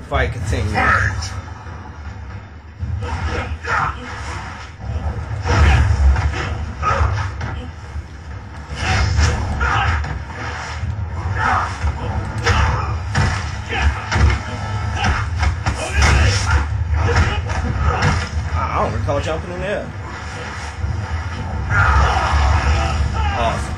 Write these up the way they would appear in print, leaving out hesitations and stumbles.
Fight continues. I don't recall jumping in there. Awesome.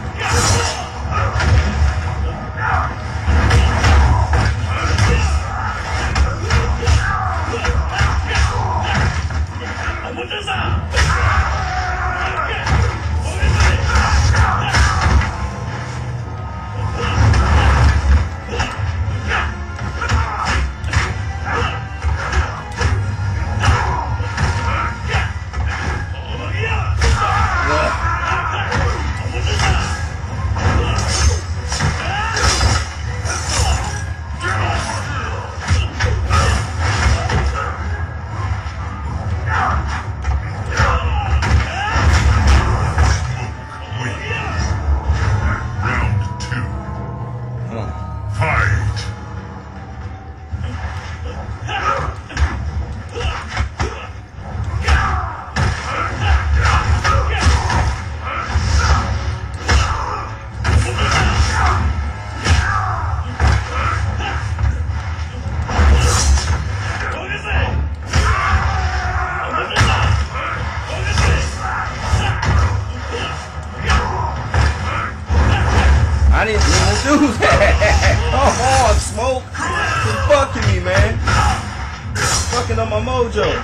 I didn't even do that. Come on, Smoke. You're fucking me, man. Fucking up my mojo.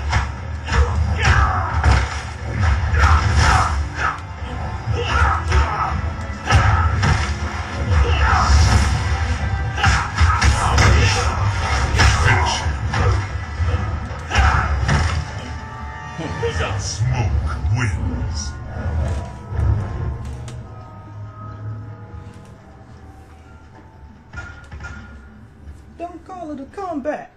Smoke wins. Don't call it a comeback.